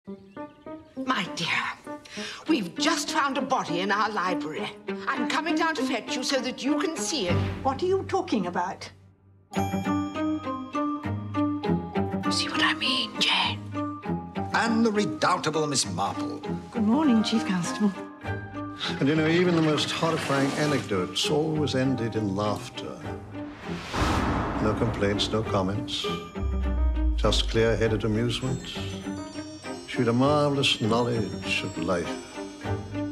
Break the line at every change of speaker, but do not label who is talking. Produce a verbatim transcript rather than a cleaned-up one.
My dear, we've just found a body in our library. I'm coming down to fetch you so that you can see it.
What are you talking about?
See what I mean, Jane?
And the redoubtable Miss Marple.
Good morning, Chief Constable.
And you know, even the most horrifying anecdotes always ended in laughter. No complaints, no comments. Just clear-headed amusement. She had a marvelous knowledge of life.